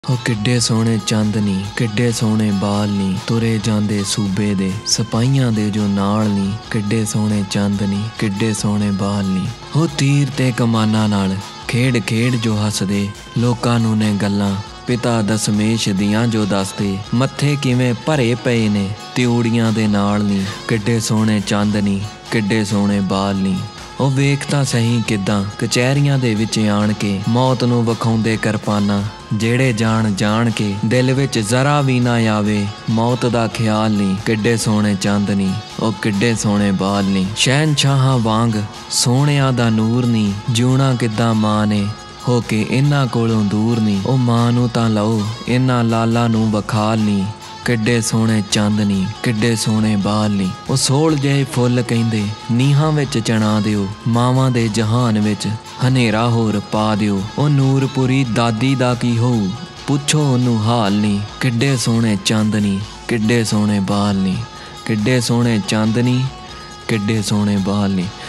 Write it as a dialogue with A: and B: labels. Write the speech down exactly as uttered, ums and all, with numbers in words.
A: हो किड्डे सोहणे चंद नी किड्डे सोहणे बाल नी तुरे जांदे सूबे दे सिपाहियां दे जो नाल नी किड्डे सोहणे चंद नी किड्डे सोहणे बाल नी। हो तीर ते कमाना नाल खेड खेड जो हसदे लोकां नूं ने गल्लां पिता दशमेश दियां जो दसदे मत्थे किवें भरे पए ने त्यूड़ियां दे नाल नी किड्डे सोहणे चंद नी किड्डे सोहणे बाल नी। ਉਹ ਵੇਖ ਤਾਂ ਸਹੀ ਕਿੱਦਾਂ ਕਚਹਿਰੀਆਂ ਦੇ ਵਿੱਚ ਆਣ ਕੇ ਮੌਤ ਨੂੰ ਵਿਖਾਉਂਦੇ ਕਿਰਪਾਨਾਂ ਜਿਹੜੇ ਜਾਣ ਜਾਣ ਕੇ ਦਿਲ ਵਿੱਚ ਜ਼ਰਾ ਵੀ ਨਾ ਆਵੇ ਮੌਤ ਦਾ ਖਿਆਲ ਨਹੀਂ ਕਿੱਡੇ ਸੋਹਣੇ ਚੰਦ ਨਹੀਂ ਉਹ ਕਿੱਡੇ ਸੋਹਣੇ ਬਾਲ ਨਹੀਂ। ਸ਼ਹਿਨਸ਼ਾਹਾਂ ਵਾਂਗ ਸੋਹਣਿਆਂ ਦਾ ਨੂਰ ਨਹੀਂ ਜਿਉਣਾ ਕਿੱਦਾਂ ਮਾਂ ਨੇ ਹੋ ਕੇ ਇਹਨਾਂ ਕੋਲੋਂ ਦੂਰ ਨਹੀਂ ਉਹ ਮਾਂ ਨੂੰ ਤਾਂ ਲਓ ਇਹਨਾਂ ਲਾਲਾਂ ਨੂੰ ਵਿਖਾਲ ਨਹੀਂ किड्डे सोहणे चंद नी किड्डे सोहणे बाल नी। वो सोल जिहे फुल कहिंदे नीहां विच चना दिओ मावां दे जहान विच हनेरा होर पा दिओ ओ नूरपुरी दादी दा की होऊ पुछो ओनू हाल नी किड्डे सोहणे चंद नी किड्डे सोहणे बाल नी किड्डे सोहणे चंद नी किड्डे सोहणे बाल नी।